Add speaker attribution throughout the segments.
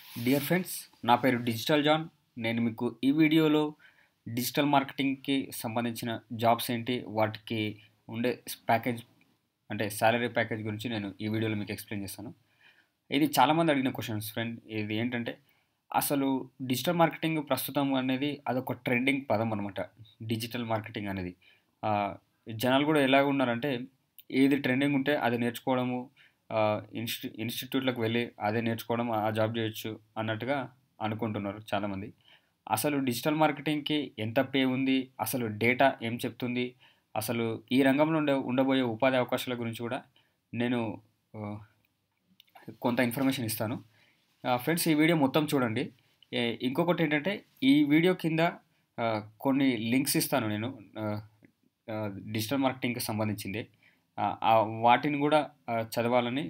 Speaker 1: Dear friends, నా పేరు digital John. నేను మీకు ఈ వీడియోలో డిజిటల్ మార్కెటింగ్‌కి సంబంధించిన జాబ్స్ ఏంటి, వాటికి ఉండే ప్యాకేజ్ అంటే సాలరీ ప్యాకేజ్ గురించి నేను ఈ వీడియోలో మీకు ఎక్స్‌ప్లెయిన్ చేస్తాను. ఇది చాలామంది అడిగిన క్వెషన్స్ ఫ్రెండ్. ఇది ఏంటంటే, అసలు డిజిటల్ మార్కెటింగ్ ప్రస్తుతం అనేది అదొక ట్రెండింగ్ పదం అనమాట. డిజిటల్ మార్కెటింగ్ అనేది. ఆహ్, జనాలు కూడా ఎలాగున్నారంటే, ఏది ట్రెండింగ్ ఉంటే అది నేర్చుకోవడము, ఇన్‌స్టిట్యూట్‌లకు వెళ్ళి అదే నేర్చుకోవడం, ఆ జాబ్ చేయొచ్చు అన్నట్టుగా అనుకుంటున్నారు చాలామంది. అసలు డిజిటల్ మార్కెటింగ్‌కి ఎంత పే ఉంది? అసలు డేటా ఏం చెప్తుంది? అసలు ఈ రంగంలో ఉండబోయే ఉపాధి అవకాశాల గురించి కూడా నేను ఆహ్, కొంత ఇన్ఫర్మేషన్ ఇస్తాను. ఫ్రెండ్స్, ఈ వీడియో మొత్తం చూడండి. ఇంకొకటేంటంటే, ఈ వీడియో కింద కొన్ని లింక్స్ ఇస్తాను నేను. ఆహ్, డిజిటల్ మార్కెటింగ్‌కి సంబంధించింది. వాటిని గూడా చదవాలని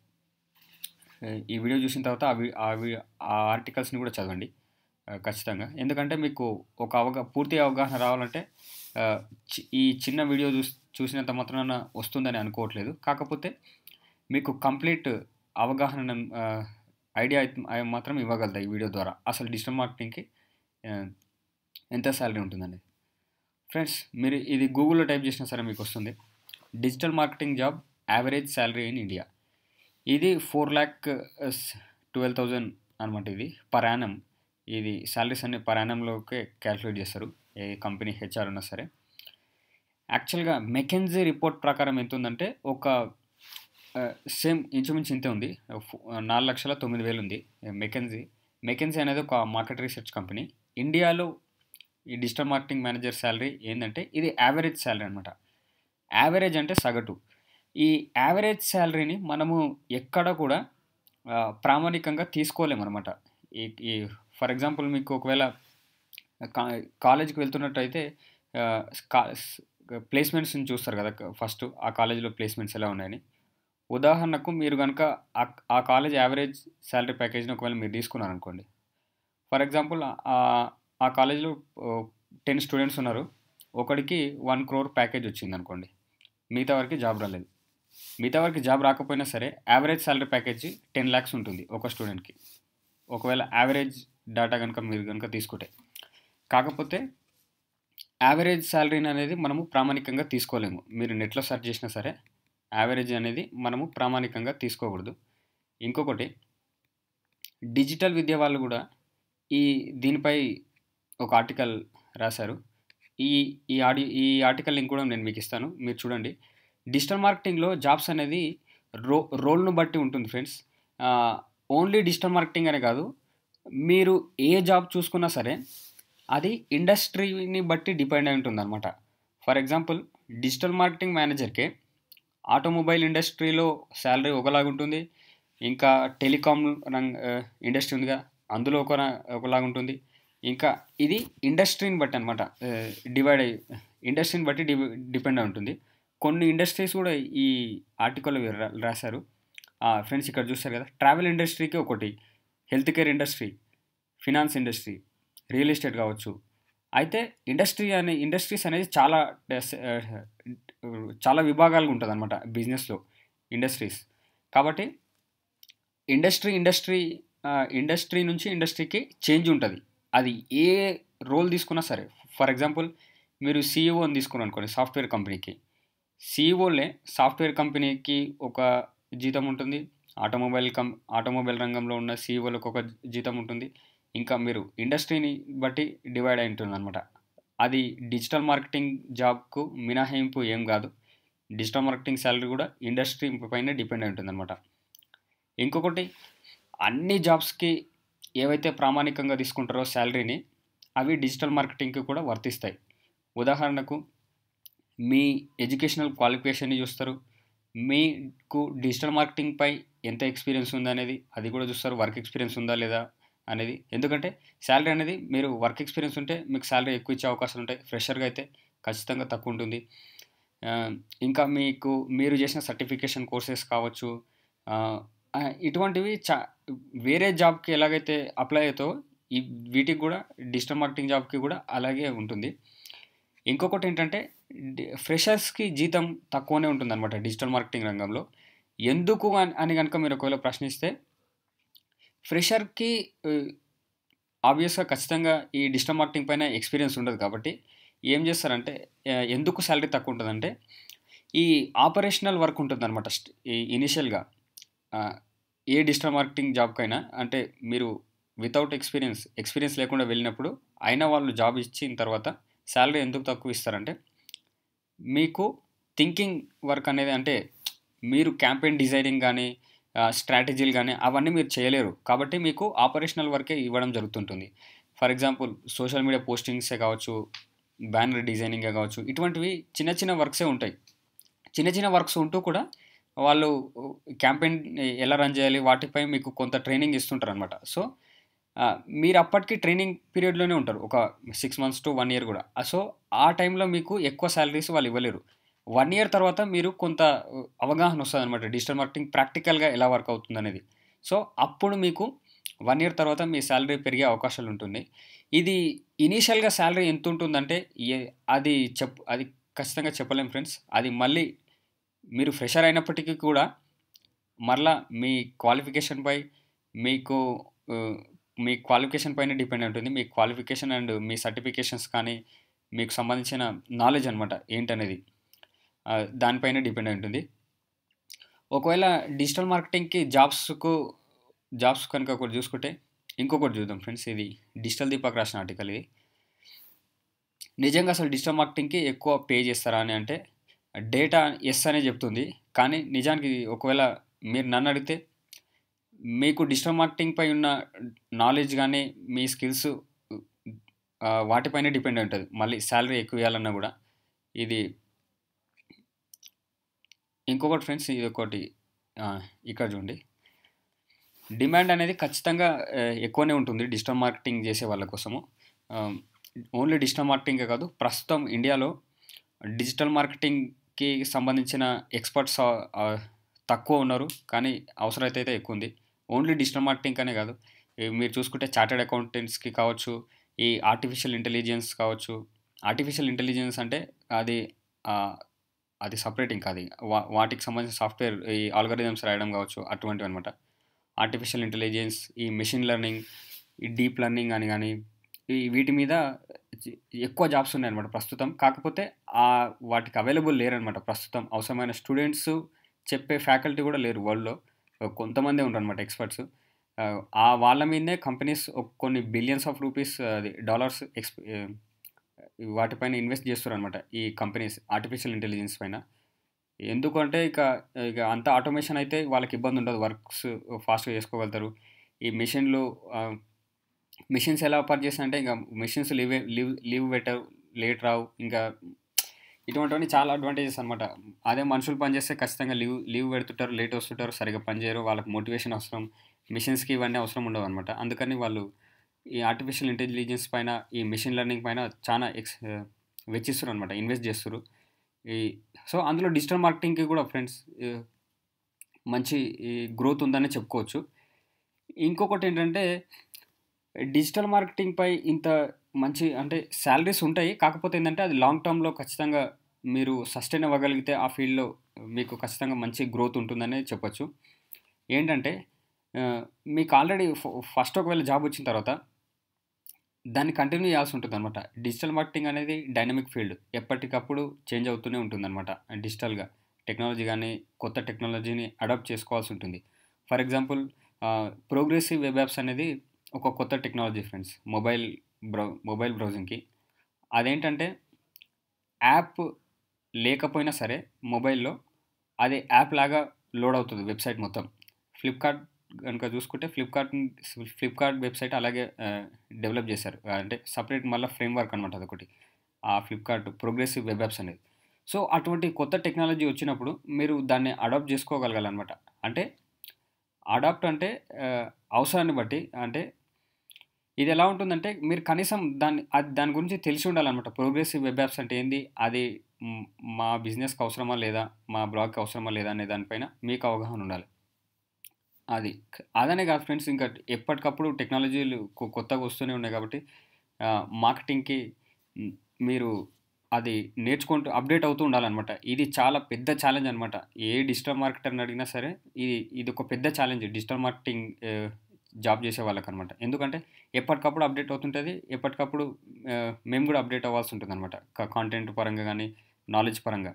Speaker 1: ఈ వీడియో చూసిన తర్వాత ఆ ఆర్టికల్స్‌ని కూడా చదవండి ఖచ్చితంగా. ఎందుకంటే మీకు ఒక పూర్తి అవగాహన రావాలంటే ఆహ్, ఈ చిన్న వీడియో చూసినంత మాత్రాన వస్తుందని అనుకోవట్లేదు. కాకపోతే మీకు కంప్లీట్ అవగాహన ఐడియా మాత్రం ఇవ్వగలుగుతా ఈ వీడియో ద్వారా. అసలు డిజిటల్ మార్కెటింగ్‌కి ఆహ్, ఎంత సాలరీ ఉంటుందనేది. ఫ్రెండ్స్, మీరు ఇది గూగుల్‌లో టైప్ చేసినా సరే మీకొస్తుంది. Digital marketing job average salary in India. ఇది 4,12,000 అనమాట. ఇది పర్ యానమ్. ఇది సాలరీస్ అన్ని పర్ యానమ్‌లోకే క్యాలిక్యులేట్ చేస్తారు. ఏ కంపెనీ హెచ్ఆర్ ఉన్నా సరే. యాక్చువల్‌గా మెకెన్జీ రిపోర్ట్ ప్రకారం ఎంతుందంటే, ఒక సేమ్ ఇంచుమించు ఇంతే ఉంది. 4,09,000 ఉంది. మెకెన్జీ. మెకెన్జీ అనేది ఒక మార్కెట్ రీసెర్చ్ కంపెనీ. ఇండియాలో ఈ డిజిటల్ మార్కెటింగ్ మేనేజర్ సాలరీ ఏందంటే, ఇది యావరేజ్ సాలరీ అనమాట. యావరేజ్ అంటే సగటు. ఈ యావరేజ్ సాలరీని మనము ఎక్కడ కూడా ప్రామాణికంగా తీసుకోలేమనమాట. ఈ ఈ ఫర్ ఎగ్జాంపుల్, మీకు ఒకవేళ కా కాలేజ్‌కి వెళ్తున్నట్టయితే ఆహ్, కా స్ ప్లేస్‌మెంట్స్‌ని చూస్తారు కదా! ఫస్టు ఆ కాలేజ్‌లో ప్లేస్‌మెంట్స్ ఎలా ఉన్నాయని. ఉదాహరణకు మీరు గనక ఆ కాలేజ్ యావరేజ్ సాలరీ ప్యాకేజ్‌ని ఒకవేళ మీరు తీసుకున్నారనుకోండి. ఫర్ ఎగ్జాంపుల్, ఆ కాలేజ్‌లో 10 స్టూడెంట్స్ ఉన్నారు. ఒకడికి 1,00,00,000 ప్యాకేజ్ వచ్చిందనుకోండి. మిగతా వారికి జాబ్ రాలేదు. మిగతా వారికి జాబ్ రాకపోయినా సరే, యావరేజ్ సాలరీ ప్యాకేజ్ 10,00,000 ఉంటుంది ఒక స్టూడెంట్‌కి. ఒకవేళ యావరేజ్ డాటా మీరు గనుక తీసుకుంటే. కాకపోతే యావరేజ్ సాలరీని అనేది మనము ప్రామాణికంగా తీసుకోలేము. మీరు నెట్‌లో సెర్చ్ చేసినా సరే, యావరేజ్ అనేది మనము ప్రామాణికంగా తీసుకోకూడదు. ఇంకొకటి, డిజిటల్ విద్య వాళ్ళు కూడా ఈ దీనిపై ఒక ఆర్టికల్ రాశారు. ఈ ఈ ఆర్టికల్ లింక్ కూడా నేను మీకు ఇస్తాను. మీరు చూడండి. డిజిటల్ మార్కెటింగ్‌లో జాబ్స్ అనేది రోల్‌ను బట్టి ఉంటుంది ఫ్రెండ్స్. ఓన్లీ డిజిటల్ మార్కెటింగ్ అనే కాదు. మీరు ఏ జాబ్ చూసుకున్నా సరే, అది ఇండస్ట్రీని బట్టి డిపెండ్ అయి ఉంటుందన్నమాట. ఫర్ ఎగ్జాంపుల్, డిజిటల్ మార్కెటింగ్ మేనేజర్‌కే ఆటోమొబైల్ ఇండస్ట్రీలో సాలరీ ఒకలాగుంటుంది. ఇంకా టెలికామ్ ఇండస్ట్రీ ఉందిగా, అందులో ఒకలాగుంటుంది. ఇంకా ఇది ఇండస్ట్రీని బట్టి అనమాట. డివైడ్ అయ్యి ఇండస్ట్రీని బట్టి డిపెండ్ అయి ఉంటుంది. కొన్ని ఇండస్ట్రీస్ కూడా ఈ ఆర్టికల్‌లో రాశారు. ఫ్రెండ్స్, ఇక్కడ చూస్తారు కదా! ట్రావెల్ ఇండస్ట్రీకి ఒకటి, health care industry, finance industry, real estate కావచ్చు. అయితే ఇండస్ట్రీస్ అనేది చాలా విభాగాలుగా ఉంటదనమాట బిజినెస్‌లో ఇండస్ట్రీస్. కాబట్టి ఇండస్ట్రీ నుంచి ఇండస్ట్రీకి చేంజ్ ఉంటది. అది ఏ రోల్ తీసుకున్నా సరే. ఫర్ ఎగ్జాంపుల్, మీరు సీఈఓని తీసుకున్నారనుకోండి సాఫ్ట్‌వేర్ కంపెనీకి. సీఈఓలే సాఫ్ట్‌వేర్ కంపెనీకి ఒక జీతం ఉంటుంది. ఆటోమొబైల్ రంగంలో ఉన్న సీఈఓలకు ఒక జీతం ఉంటుంది. ఇంకా మీరు ఇండస్ట్రీని బట్టి డివైడ్ అయి ఉంటుందనమాట. అది డిజిటల్ మార్కెటింగ్ జాబ్‌కు మినహాయింపు ఏం గాదు. డిజిటల్ మార్కెటింగ్ సాలరీ కూడా ఇండస్ట్రీ పైనే డిపెండ్ అయి ఉంటుందనమాట. ఇంకొకటి, అన్ని జాబ్స్‌కి ఏవైతే ప్రామాణికంగా తీసుకుంటారో సాలరీని, అవి డిజిటల్ మార్కెటింగ్‌కి కూడా వర్తిస్తాయి. ఉదాహరణకు, మీ ఎడ్యుకేషనల్ క్వాలిఫికేషన్‌ని చూస్తారు. మీకు డిజిటల్ మార్కెటింగ్‌పై ఎంత ఎక్స్‌పీరియన్స్ ఉందనేది అది కూడా చూస్తారు. వర్క్ ఎక్స్‌పీరియన్స్ ఉందా లేదా అనేది. ఎందుకంటే సాలరీ అనేది, మీరు వర్క్ ఎక్స్‌పీరియన్స్ ఉంటే మీకు సాలరీ ఎక్కువ ఇచ్చే అవకాశాలుంటాయి. ఫ్రెషర్‌గా అయితే ఖచ్చితంగా తక్కువుంటుంది. ఆహ్, ఇంకా మీరు చేసిన సర్టిఫికేషన్ కోర్సెస్ కావచ్చు. ఆహ్, ఇటువంటివి వేరే జాబ్‌కి ఎలాగైతే అప్లై అవుతావో, ఈ వీటికి కూడా, డిజిటల్ మార్కెటింగ్ జాబ్‌కి కూడా అలాగే ఉంటుంది. ఇంకొకటేంటంటే, ఫ్రెషర్స్‌కి జీతం తక్కువనే ఉంటుందనమాట డిజిటల్ మార్కెటింగ్ రంగంలో. ఎందుకు అని గనుక మీరు ఒకవేళ ప్రశ్నిస్తే, ఫ్రెషర్‌కి ఆబ్వియస్‌గా ఖచ్చితంగా ఈ డిజిటల్ మార్కెటింగ్ పైన ఎక్స్‌పీరియన్స్ ఉండదు కాబట్టి ఏం చేస్తారంటే ఎందుకు సాలరీ తక్కువుంటదంటే, ఈ ఆపరేషనల్ వర్క్ ఉంటుందనమాట. ఈ ఇనీషియల్‌గా ఆహ్, ఏ డిజిటల్ మార్కెటింగ్ జాబ్‌కైనా అంటే మీరు వితౌట్ ఎక్స్‌పీరియన్స్ లేకుండా వెళ్ళినప్పుడు, అయినా వాళ్ళు జాబ్ ఇచ్చిన తర్వాత సాలరీ ఎందుకు తక్కువ ఇస్తారంటే, మీకు థింకింగ్ వర్క్ అనేది అంటే మీరు క్యాంపెయిన్ డిజైనింగ్ గానీ, స్ట్రాటజీలు గానీ అవన్నీ మీరు చేయలేరు. కాబట్టి మీకు ఆపరేషనల్ వర్కే ఇవ్వడం జరుగుతుంటుంది. ఫర్ ఎగ్జాంపుల్ సోషల్ మీడియా పోస్టింగ్సే కావచ్చు, బ్యానర్ డిజైనింగే కావచ్చు, ఇటువంటివి చిన్న చిన్న వర్క్సే ఉంటాయి. చిన్న చిన్న వర్క్స్ ఉంటూ కూడా వాళ్ళు క్యాంపెయిన్ ఎలా రన్ చేయాలి వాటిపై మీకు కొంత ట్రైనింగ్ ఇస్తుంటారనమాట. సో, మీరు అప్పటికి ట్రైనింగ్ పీరియడ్‌లోనే ఉంటారు. ఒక 6 మంత్స్ టు 1 ఇయర్ గూడా. సో, ఆ టైంలో మీకు ఎక్కువ సాలరీస్ వాళ్ళు ఇవ్వలేరు. 1 ఇయర్ తర్వాత మీరు కొంత అవగాహన వస్తదనమాట. డిజిటల్ మార్కెటింగ్ ప్రాక్టికల్‌గా ఎలా వర్క్ అవుతుందనేది. సో, అప్పుడు మీకు 1 ఇయర్ తర్వాత మీ సాలరీ పెరిగే అవకాశాలుంటుంది. ఇది ఇనీషియల్‌గా సాలరీ ఎంతుంటుందంటే ఎ అది అది ఖచ్చితంగా చెప్పలేం ఫ్రెండ్స్. అది మళ్ళీ మీరు ఫ్రెషర్ అయినప్పటికీ కూడా మరలా మీ క్వాలిఫికేషన్‌పై మీకు ఆహ్, మీ క్వాలిఫికేషన్ పైన డిపెండ్ అయి ఉంటుంది. మీ క్వాలిఫికేషన్ అండ్ మీ సర్టిఫికేషన్స్ కానీ, మీకు సంబంధించిన నాలెడ్జ్ అనమాట ఏంటనేది. దానిపైన డిపెండ్ అయి ఉంటుంది. ఒకవేళ డిజిటల్ మార్కెటింగ్‌కి జాబ్స్ కనుక ఒకటి చూసుకుంటే, ఇంకొకటి చూద్దాం ఫ్రెండ్స్. ఇది డిజిటల్ దీపక్ రాసిన ఆర్టికల్ ఇది. నిజంగా అసలు డిజిటల్ మార్కెటింగ్‌కి ఎక్కువ పే చేస్తారా అని అంటే, డేటా యెస్ అనే చెప్తుంది. కానీ నిజానికి ఒకవేళ మీరు నన్నడిగితే, మీకు డిజిటల్ మార్కెటింగ్‌పై ఉన్న నాలెడ్జ్ గాని, మీ స్కిల్స్ వాటిపైనే డిపెండ్ అయి ఉంటది. మళ్ళీ సాలరీ ఎక్కువ ఇయ్యాలన్నా గూడా. ఇది ఇంకొకటి ఫ్రెండ్స్ ఇదొకటి ఇక్కడ చూడండి. డిమాండ్ అనేది ఖచ్చితంగా ఎక్కువనే ఉంటుంది డిజిటల్ మార్కెటింగ్ చేసే వాళ్ళ కోసము. ఆహ్, ఓన్లీ డిజిటల్ మార్కెటింగే కాదు. ప్రస్తుతం ఇండియాలో డిజిటల్ మార్కెటింగ్‌కి సంబంధించిన ఎక్స్‌పర్ట్స్ తక్కువ ఉన్నారు. కానీ అవసరమైతే అయితే ఎక్కువుంది. ఓన్లీ డిజిటల్ మార్కెటింగ్ అనే కాదు. మీరు చూసుకుంటే చార్టర్డ్ అకౌంటెంట్స్‌కి కావచ్చు, ఈ ఆర్టిఫిషియల్ ఇంటెలిజెన్స్ కావచ్చు. ఆర్టిఫిషియల్ ఇంటెలిజెన్స్ అంటే అది ఆహ్, అది సెపరేట్ ఇంకా అది. వాటికి సంబంధించిన సాఫ్ట్‌వేర్ ఈ ఆల్గోరిథమ్స్ రాయడం కావచ్చు అటువంటివన్నమాట. ఆర్టిఫిషియల్ ఇంటెలిజెన్స్, ఈ మెషిన్ లెర్నింగ్, ఈ డీప్ లెర్నింగ్ అని గాని, వీటి మీద జి ఎక్కువ జాబ్స్ ఉన్నాయన్నమాట ప్రస్తుతం. కాకపోతే వాటికి అవైలబుల్ లేరనమాట ప్రస్తుతం. అవసరమైన స్టూడెంట్స్ చెప్పే ఫ్యాకల్టీ కూడా లేరు వరల్డ్‌లో. కొంతమందే ఉంటారనమాట ఎక్స్‌పర్ట్స్. వాళ్ళ మీదనే కంపెనీస్ కొన్ని బిలియన్స్ ఆఫ్ రూపీస్ అది డాలర్స్ వాటిపైన ఇన్వెస్ట్ చేస్తుర్రనమాట ఈ కంపెనీస్ ఆర్టిఫిషియల్ ఇంటెలిజెన్స్ పైన. ఎందుకంటే ఇక అంత ఆటోమేషన్ అయితే వాళ్ళకి ఇబ్బందుండదు. వర్క్స్ ఫాస్ట్‌గా చేసుకోగలుగుతారు. ఈ మెషిన్స్ ఎలా పనిచేస్తాయంటే ఇంక మెషిన్స్ లీవ్ పెట్టవు, లేట్ రావు. ఇంకా ఇటువంటివన్నీ చాలా అడ్వాంటేజెస్ అనమాట. అదే మనుషులు పనిచేస్తే ఖచ్చితంగా లీవ్ పెడుతుంటారు, లేట్ వస్తుంటారు, సరిగ్గా పని చేయరు. వాళ్ళకి మోటివేషన్ అవసరం. మెషిన్స్‌కి ఇవన్నీ అవసరం ఉండవనమాట. అందుకని వాళ్ళు ఈ ఆర్టిఫిషియల్ ఇంటెలిజెన్స్ పైన, ఈ మెషిన్ లెర్నింగ్ పైన చాలా వెచ్చిస్తుర్రనమాట. ఇన్వెస్ట్ చేస్తుర్రు. ఈ సో, అందులో డిజిటల్ మార్కెటింగ్‌కి కూడా ఫ్రెండ్స్ ఆహ్, మంచి ఈ గ్రోత్ ఉందనే చెప్పుకోవచ్చు. ఇంకొకటేంటంటే డిజిటల్ మార్కెటింగ్‌పై ఇంత మంచి అంటే సాలరీస్ ఉంటాయి. కాకపోతే ఏందంటే అది లాంగ్ టర్మ్‌లో ఖచ్చితంగా మీరు సస్టైన్ అవ్వగలిగితే ఆ ఫీల్డ్‌లో మీకు ఖచ్చితంగా మంచి గ్రోత్ ఉంటుందనే చెప్పొచ్చు. ఏంటంటే మీకు ఆల్రెడీ ఫస్ట్ ఒకవేళ జాబ్ వచ్చిన తర్వాత దాన్ని కంటిన్యూ చేయాల్సి ఉంటుందనమాట. డిజిటల్ మార్కెటింగ్ అనేది డైనమిక్ ఫీల్డ్. ఎప్పటికప్పుడు చేంజ్ అవుతూనే ఉంటుందనమాట. డిజిటల్‌గా టెక్నాలజీ గాని, కొత్త టెక్నాలజీని అడాప్ట్ చేసుకోవాల్సి ఉంటుంది. For example progressive web apps అనేది ఒక కొత్త టెక్నాలజీ ఫ్రెండ్స్. మొబైల్ బ్రౌజింగ్‌కి. అదేంటంటే యాప్ లేకపోయినా సరే మొబైల్‌లో అది యాప్ లాగా లోడ్ అవుతది వెబ్‌సైట్ మొత్తం. ఫ్లిప్‌కార్ట్ గనుక చూసుకుంటే ఫ్లిప్‌కార్ట్ వెబ్‌సైట్ అలాగే డెవలప్ చేశారు. అంటే సెపరేట్ మళ్ళా ఫ్రేమ్‌వర్క్ అనమాట అదొకటి. ఆ ఫ్లిప్‌కార్ట్ ప్రోగ్రెసివ్ వెబ్ యాప్స్ అనేది. సో, అటువంటి కొత్త టెక్నాలజీ వచ్చినప్పుడు మీరు దాన్ని అడాప్ట్ చేసుకోగలగాలనమాట. అంటే అడాప్ట్ అంటే ఆహ్, అవసరాన్ని బట్టి అంటే ఇదెలా ఉంటుందంటే మీరు కనీసం దాని గురించి తెలిసి ఉండాలనమాట. ప్రోగ్రెసివ్ వెబ్ యాప్స్ అంటే ఏంది? అది హ్మ్, మా బిజినెస్‌కి అవసరమా లేదా? మా బ్లాగ్‌కి అవసరమా లేదా? అనే దానిపైన మీకు అవగాహన ఉండాలి. అది. అదనే కాదు ఫ్రెండ్స్ ఇంకా ఎప్పటికప్పుడు టెక్నాలజీలు కొత్తగా వస్తూనే ఉన్నాయి కాబట్టి మార్కెటింగ్‌కి హ్మ్, మీరు అది నేర్చుకుంటూ అప్‌డేట్ అవుతూ ఉండాలనమాట. ఇది చాలా పెద్ద ఛాలెంజ్ అనమాట. ఏ డిజిటల్ మార్కెటర్‌ని అడిగినా సరే ఇదొక పెద్ద ఛాలెంజ్ డిజిటల్ మార్కెటింగ్ జాబ్ చేసే వాళ్ళకనమాట. ఎందుకంటే ఎప్పటికప్పుడు అప్డేట్ అవుతుంటది. ఎప్పటికప్పుడు మేము కూడా అప్డేట్ అవ్వాల్సి ఉంటుందనమాట. కాంటెంట్ పరంగా గానీ, నాలెడ్జ్ పరంగా.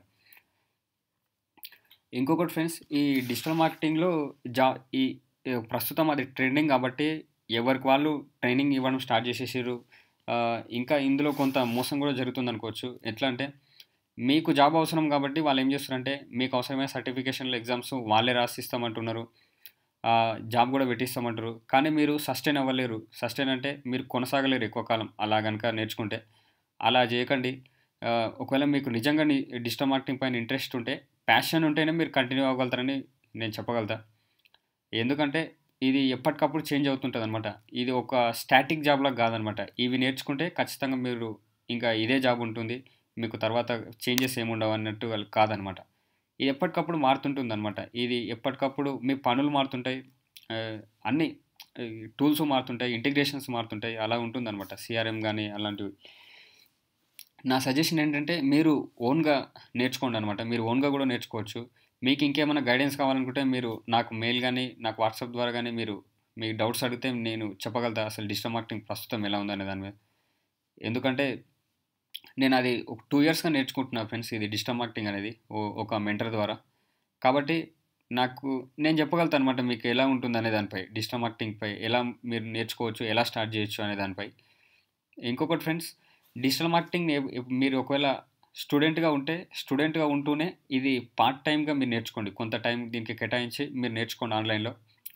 Speaker 1: ఇంకొకటి ఫ్రెండ్స్, ఈ డిజిటల్ మార్కెటింగ్‌లో జా ఈ ప్రస్తుతం అది ట్రెండింగ్ కాబట్టి ఎవరికి వాళ్ళు ట్రైనింగ్ ఇవ్వడం స్టార్ట్ చేసేసిర్రు. ఇంకా ఇందులో కొంత మోసం కూడా జరుగుతుందనుకోవచ్చు. ఎట్లా అంటే మీకు జాబ్ అవసరం కాబట్టి వాళ్ళేం చేస్తారంటే మీకు అవసరమైన సర్టిఫికేషన్‌లు, ఎగ్జామ్స్ వాళ్ళే రాసిస్తామంటున్నారు. జాబ్ కూడా పెట్టిస్తామంటారు. కానీ మీరు సస్టైన్ అవ్వలేరు. సస్టైన్ అంటే మీరు కొనసాగలేరు ఎక్కువ కాలం అలా గనక నేర్చుకుంటే. అలా చేయకండి. ఒకవేళ మీకు నిజంగా డిజిటల్ మార్కెటింగ్ పైన ఇంట్రెస్ట్ ఉంటే, ప్యాషన్ ఉంటేనే మీరు కంటిన్యూ అవ్వగలుగుతారని నేను చెప్పగలుగుతా. ఎందుకంటే ఇది ఎప్పటికప్పుడు చేంజ్ అవుతుంటదనమాట. ఇది ఒక స్టాటిక్ జాబ్‌లాగా కాదనమాట. ఇవి నేర్చుకుంటే ఖచ్చితంగా మీరు ఇంకా ఇదే జాబ్ ఉంటుంది. మీకు తర్వాత చేంజెస్ ఏముండవు అన్నట్టు కాదనమాట. ఇది ఎప్పటికప్పుడు మారుతుంటుందనమాట. ఇది ఎప్పటికప్పుడు మీ పనులు మారుతుంటాయి. ఆహ్, అన్నీ ఈ టూల్స్ మారుతుంటాయి. ఇంటిగ్రేషన్స్ మారుతుంటాయి. అలా ఉంటుందనమాట. సీఆర్ఎం గానీ అలాంటివి. నా సజెషన్ ఏంటంటే మీరు ఓన్‌గా నేర్చుకోండనమాట. మీరు ఓన్‌గా గూడా నేర్చుకోవచ్చు. మీకు ఇంకేమైనా గైడెన్స్ కావాలనుకుంటే మీరు నాకు మెయిల్ గానీ, నాకు వాట్సాప్ ద్వారా గానీ మీరు మీ డౌట్స్ అడిగితే నేను చెప్పగలుగుతా అసలు డిజిటల్ మార్కెటింగ్ ప్రస్తుతం ఎలా ఉందనే దాని మీద. ఎందుకంటే నేనది ఒక 2 ఇయర్స్‌గా నేర్చుకుంటున్నా ఫ్రెండ్స్ ఇది డిజిటల్ మార్కెటింగ్ అనేది. ఒక మెంటర్ ద్వారా. కాబట్టి నాకు నేను చెప్పగలుగుతాననమాట మీకు ఎలా ఉంటుందనే దానిపై. డిజిటల్ మార్కెటింగ్‌పై ఎలా మీరు నేర్చుకోవచ్చు, ఎలా స్టార్ట్ చేయొచ్చు అనే దానిపై. ఇంకొకటి ఫ్రెండ్స్, డిజిటల్ మార్కెటింగ్ మీరు ఒకవేళ స్టూడెంట్‌గా ఉంటూనే ఇది పార్ట్ టైమ్‌గా మీరు నేర్చుకోండి. కొంత టైం దీనికి కేటాయించి మీరు నేర్చుకోండి ఆన్‌లైన్‌లో.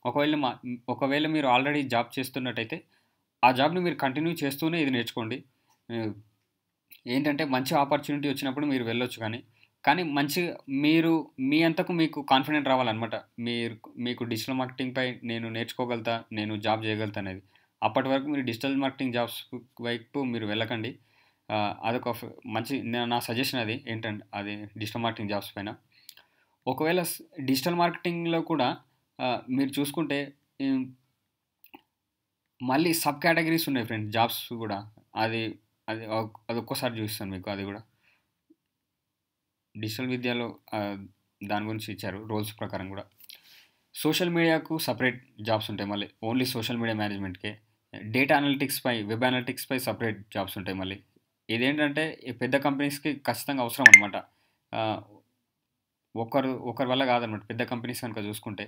Speaker 1: ఒకవేళ మీరు ఆల్రెడీ జాబ్ చేస్తున్నట్టయితే, ఆ జాబ్‌ని మీరు కంటిన్యూ చేస్తూనే ఇది నేర్చుకోండి. హ్మ్. ఏంటంటే మంచి ఆపర్చునిటీ వచ్చినప్పుడు మీరు వెళ్ళొచ్చు కానీ మంచిగా మీరు మీ అంతకు మీకు కాన్ఫిడెంట్ రావాలనమాట. మీకు డిజిటల్ మార్కెటింగ్‌పై నేను నేర్చుకోగలుగుతా, నేను జాబ్ చేయగలుగుతా అనేది. అప్పటి వరకు మీరు డిజిటల్ మార్కెటింగ్ జాబ్స్ వైపు మీరు వెళ్ళకండి. అదొక మంచి నా సజెషన్ అది. ఏంటంటే అది డిజిటల్ మార్కెటింగ్ జాబ్స్ పైన. ఒకవేళ డిజిటల్ మార్కెటింగ్‌లో కూడా మీరు చూసుకుంటే హ్మ్, మళ్ళీ సబ్ కేటగరీస్ ఉన్నాయి ఫ్రెండ్స్ జాబ్స్ గూడా. అది అది అదొక్కసారి చూపిస్తాను మీకు అది గూడా. డిజిటల్ విద్యలో దాని గురించి ఇచ్చారు రోల్స్ ప్రకారం గూడా. సోషల్ మీడియాకు సెపరేట్ జాబ్స్ ఉంటాయి మళ్ళీ. ఓన్లీ సోషల్ మీడియా మేనేజ్మెంట్‌కే. డేటా అనలిటిక్స్‌పై, వెబ్ అనలిటిక్స్‌పై సెపరేట్ జాబ్స్ ఉంటాయి మళ్ళీ. ఇదేంటంటే ఈ పెద్ద కంపెనీస్‌కి ఖచ్చితంగా అవసరం అనమాట. ఆహ్, ఒకరి వల్ల కాదనమాట. పెద్ద కంపెనీస్ కనుక చూసుకుంటే.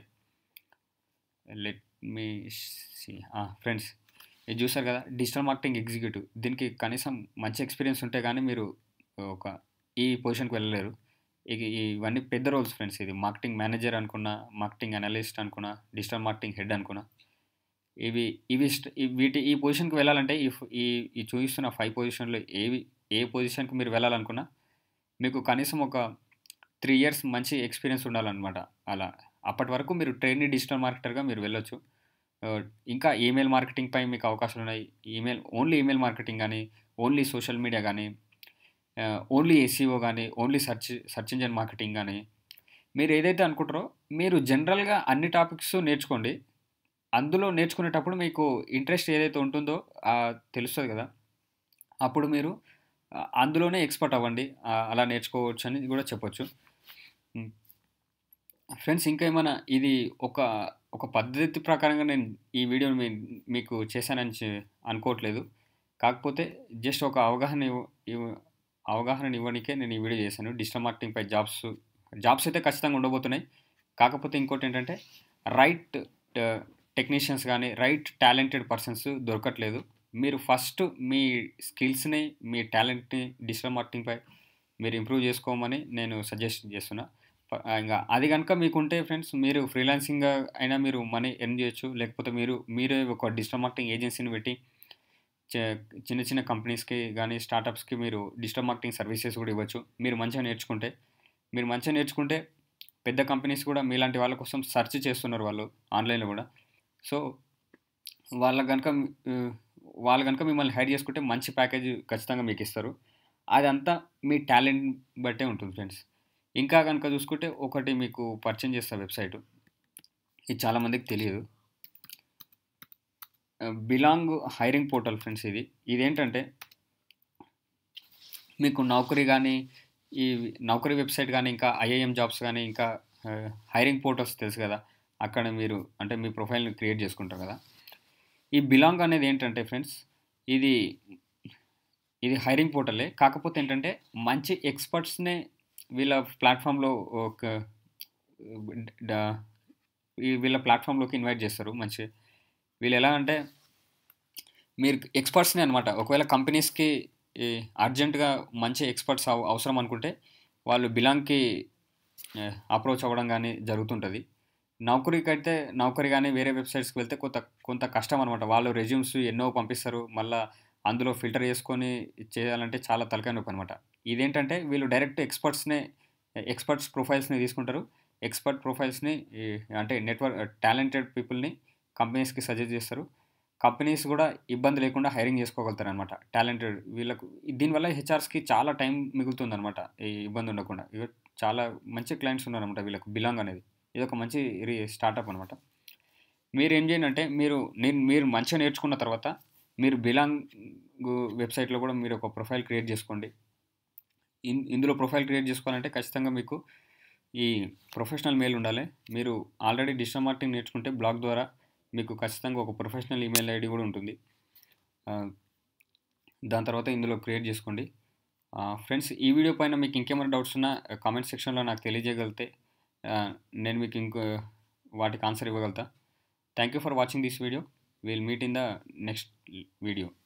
Speaker 1: లెట్ మీ సీ ఫ్రెండ్స్ ఇది చూసారు కదా! Digital marketing executive. దీనికి కనీసం మంచి ఎక్స్‌పీరియన్స్ ఉంటే గానీ మీరు ఒక ఈ పొజిషన్‌కి వెళ్ళలేరు. ఇవన్నీ పెద్ద రోల్స్ ఫ్రెండ్స్. ఇది మార్కెటింగ్ మేనేజర్ అనుకున్నా, మార్కెటింగ్ అనలిస్ట్ అనుకున్నా, డిజిటల్ మార్కెటింగ్ హెడ్ అనుకున్నా. ఇవి ఇవి స్ట్ ఈ పొజిషన్‌కి వెళ్ళాలంటే ఈ ఈ చూపిస్తున్న 5 పొజిషన్‌లో ఏ పొజిషన్‌కి మీరు వెళ్ళాలనుకున్నా, మీకు కనీసం ఒక 3 ఇయర్స్ మంచి ఎక్స్‌పీరియన్స్ ఉండాలనమాట. అలా. అప్పటి వరకు మీరు ట్రైనీ డిజిటల్ మార్కెటర్‌గా మీరు వెళ్ళొచ్చు. ఆహ్, ఇంకా ఈమెయిల్ మార్కెటింగ్‌పై మీకు అవకాశాలున్నాయి. ఓన్లీ ఈమెయిల్ మార్కెటింగ్ గానీ, ఓన్లీ సోషల్ మీడియా గానీ, ఓన్లీ ఎస్ఈఓ గానీ, ఓన్లీ సెర్చ్ ఇంజిన్ మార్కెటింగ్ గానీ, మీరు ఏదైతే అనుకుంటారో మీరు జనరల్‌గా అన్ని టాపిక్స్ నేర్చుకోండి. అందులో నేర్చుకునేటప్పుడు మీకు ఇంట్రెస్ట్ ఏదైతే ఉంటుందో తెలుస్తది గదా! అప్పుడు మీరు అందులోనే ఎక్స్‌పర్ట్ అవ్వండి. అలా నేర్చుకోవచ్చని గూడా చెప్పొచ్చు. హ్మ్. ఫ్రెండ్స్ ఇంకా ఏమైనా ఇది ఒక ఒక పద్ధతి ప్రకారంగా నేను ఈ వీడియోని మీకు చేశానని అనుకోవట్లేదు. కాకపోతే జస్ట్ ఒక అవగాహననివ్వనికే నేను ఈ వీడియో చేశాను. డిజిటల్ మార్కెటింగ్‌పై జాబ్స్ అయితే ఖచ్చితంగా ఉండబోతున్నాయి. కాకపోతే ఇంకోటేంటంటే రైట్ టెక్నీషియన్స్ గానీ, రైట్ టాలెంటెడ్ పర్సన్స్ దొరకట్లేదు. మీరు ఫస్ట్ మీ స్కిల్స్‌ని, మీ టాలెంట్‌ని డిజిటల్ మార్కెటింగ్‌పై మీరు ఇంప్రూవ్ చేసుకోమని నేను సజెస్ట్ చేస్తున్నా. ఇంగ అది గనుక మీకుంటే ఫ్రెండ్స్ మీరు ఫ్రీలాన్సింగ్‌గా అయినా మీరు మనీ ఎర్న్ చేయొచ్చు. లేకపోతే మీరే ఒక డిజిటల్ మార్కెటింగ్ ఏజెన్సీని పెట్టి చే చిన్న చిన్న కంపెనీస్‌కి గానీ, స్టార్టప్స్‌కి మీరు డిజిటల్ మార్కెటింగ్ సర్వీసెస్ గూడా ఇవ్వచ్చు. మీరు మంచిగా నేర్చుకుంటే పెద్ద కంపెనీస్ కూడా మీలాంటి వాళ్ళ కోసం సెర్చ్ చేస్తున్నారు వాళ్ళు ఆన్‌లైన్‌లో గూడా. సో, వాళ్ళకి గనుక ఆహ్, వాళ్ళు గనుక మిమ్మల్ని హైర్ చేసుకుంటే మంచి ప్యాకేజ్ ఖచ్చితంగా మీకిస్తారు. అదంతా మీ టాలెంట్ బట్టే ఉంటుంది ఫ్రెండ్స్. ఇంకా గనుక చూసుకుంటే ఒకటి మీకు పరిచయం చేస్తా వెబ్‌సైటు. ఇది చాలా మందికి తెలియదు. బిలాంగ్ హైరింగ్ పోర్టల్ ఫ్రెండ్స్ ఇది. ఇదేంటంటే మీకు నౌకరీ గానీ, ఈ నౌకరీ వెబ్‌సైట్ గానీ, ఇంకా ఐఐఎం జాబ్స్ గానీ, ఇంకా హైరింగ్ పోర్టల్స్ తెలుసు గదా! అక్కడ మీరు అంటే మీ ప్రొఫైల్‌ని క్రియేట్ చేసుకుంటారు గదా! ఈ బిలాంగ్ అనేది ఏంటంటే ఫ్రెండ్స్, ఇది ఇది హైరింగ్ పోర్టలే. కాకపోతే ఏంటంటే మంచి ఎక్స్‌పర్ట్స్‌నే వీళ్ళ ప్లాట్‌ఫామ్‌లో ఒక డ వీళ్ళ ప్లాట్‌ఫామ్‌లోకి ఇన్వైట్ చేస్తారు. వీళ్ళెలా అంటే మీరు ఎక్స్‌పర్ట్స్‌నే అనమాట. ఒకవేళ కంపెనీస్‌కి ఈ అర్జెంట్‌గా మంచి ఎక్స్‌పర్ట్స్ అవసరం అనుకుంటే వాళ్ళు బిలాంగ్‌కి అప్రోచ్ అవ్వడం గానీ జరుగుతుంటది. నౌకరీ గానీ వేరే వెబ్‌సైట్స్‌కి వెళ్తే కొంత కష్టం అనమాట. వాళ్ళు రెజ్యూమ్స్ ఎన్నో పంపిస్తారు. మళ్ళా అందులో ఫిల్టర్ చేసుకొని చేయాలంటే చాలా తలకాయ నొప్పనమాట. ఇదేంటంటే వీళ్ళు డైరెక్ట్ ఎక్స్‌పర్ట్స్ ప్రొఫైల్స్‌ని తీసుకుంటారు. ఎక్స్‌పర్ట్ ప్రొఫైల్స్‌ని ఈ అంటే టాలెంటెడ్ పీపుల్‌ని కంపెనీస్‌కి సజెస్ట్ చేస్తారు. కంపెనీస్ గూడా ఇబ్బంది లేకుండా హైరింగ్ చేసుకోగలుగుతారనమాట. దీనివల్ల హెచ్ఆర్స్‌కి చాలా టైం మిగులుతుందనమాట. ఈ ఇబ్బంది ఉండకుండా. చాలా మంచి క్లయింట్స్ ఉన్నారనమాట వీళ్ళకి బిలాంగ్ అనేది. ఇదొక మంచి స్టార్టప్ అనమాట. మీరేం చేయండంటే మీరు మంచిగా నేర్చుకున్న తర్వాత మీరు బిలాంగ్ వెబ్‌సైట్‌లో గూడా మీరొక ప్రొఫైల్ క్రియేట్ జేసుకోండి. ఇందులో ప్రొఫైల్ క్రియేట్ జేసుకోవాలంటే ఖచ్చితంగా మీకు ఈ ప్రొఫెషనల్ మెయిల్ ఉండాలి. మీరు ఆల్రెడీ డిజిటల్ మార్కెటింగ్ నేర్చుకుంటే బ్లాగ్ ద్వారా మీకు ఖచ్చితంగా ఒక ప్రొఫెషనల్ ఈమెయిల్ ఐడీ గూడా ఉంటుంది. ఆహ్, దాని తర్వాత ఇందులో క్రియేట్ జేసుకోండి. ఫ్రెండ్స్, ఈ వీడియో పైన మీకు ఇంకేమైనా డౌట్స్ ఉన్నా కామెంట్ సెక్షన్‌లో నాకు తెలియజేయగలిగితే ఆహ్, నేను మీకు వాటికి ఆన్సర్ ఇవ్వగలుగుతా. Thank you for watching this video. Will meet in the next video.